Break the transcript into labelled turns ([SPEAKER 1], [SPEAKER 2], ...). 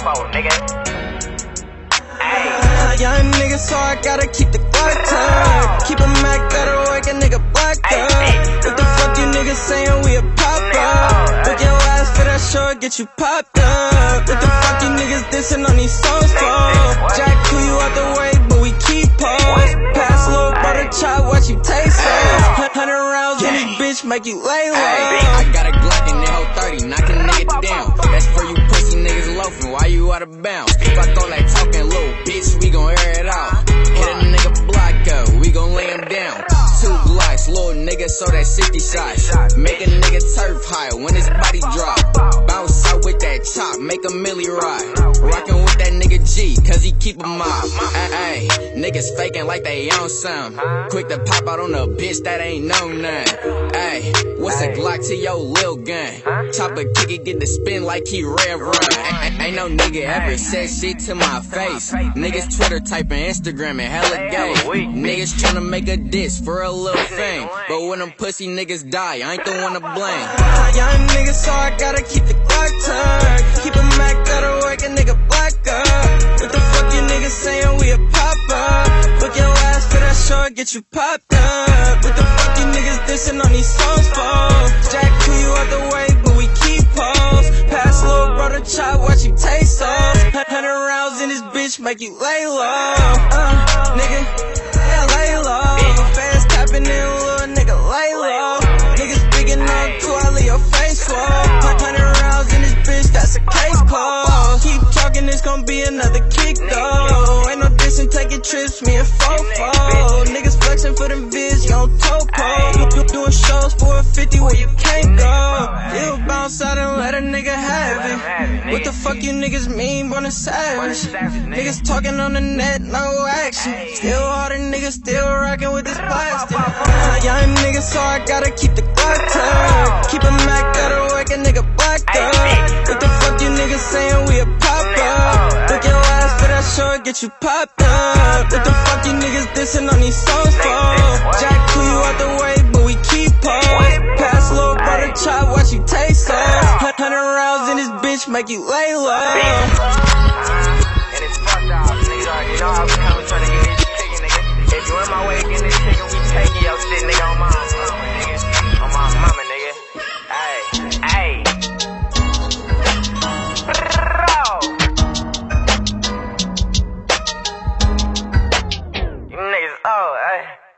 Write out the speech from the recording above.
[SPEAKER 1] for, nigga.
[SPEAKER 2] Young nigga, so I gotta keep the Glock turned. Keep a Mac that'll work a nigga black up. What the fuck you niggas saying we a pop up? Look your ass for that show, get you popped up. What the fuck you niggas dissing on these songs for? Jack who you out the way, but we keep pause. Pass little butter chop, watch you taste it. 100 rounds in this bitch, make you lay low.
[SPEAKER 3] I got a Glock in that whole 30, knock a nigga down. That's for you pussy niggas loafing, why you out of bounds? Fuck all that talking, little bitch, we gon' air it out. Hit a nigga block up, we gon' lay him down. 2 blocks, little nigga, so that 60 shots. Make a nigga turf high when his body drop. Bounce out with that chop, make a milli ride. Rockin' with that nigga G, cause he keep a mob. Ayy, niggas faking like they own some. Quick to pop out on a bitch that ain't know none. Ayy, what's a Glock to your lil gun? Chop a kick it, get the spin like he Rev Run. Ain't no nigga ever said shit to my face. Niggas Twitter typing Instagram and hella gay. Niggas tryna make a diss for a little fame, but when them pussy niggas die, I ain't the one to blame.
[SPEAKER 2] Young nigga, so I gotta keep the Glock turned. Keep a Mac that'll work a nigga black up. What the fuck you niggas saying we a pop up? Look your ass for that show, get you popped up. What the fuck you niggas dissing on these songs for? Jack who you out the way, but we keep pause. Pass little brother chop, watch you taste off. 100 rounds in this bitch, make you lay low. Nigga, yeah, lay low. Fast tapping in, little nigga, lay low. Niggas big enough to all of your face wall. 100 rounds in this bitch, that's a case closed. Keep talking, it's gon' be another kick though. Ain't no dissing, taking trips, me and Fofo. Niggas flexing for them vids, you on Topo. Doing shows for a 50 where you can't go. You bounce out and let a nigga have it. What the fuck you niggas mean, born a savage? Niggas talking on the net, no action. Still all the niggas still rocking with this plastic. Young nigga, so I gotta keep the Glock turned. Keep a Mac that'll work a nigga black up. What the fuck you niggas saying we a pop up? Look your ass for that show, get you popped up. What the fuck you niggas dissing on these songs for? Jack who you out the way, but we keep pause. Pass little brother chop, watch you taste off. 100 rounds in this bitch, make you lay low.
[SPEAKER 1] And it's fucked up, nigga. You know how we come trying to get this chicken, nigga. If you in my way to get this chicken, we taking your shit, nigga, on my mama, nigga. On my mama, nigga. Ayy. You niggas, oh, ayy.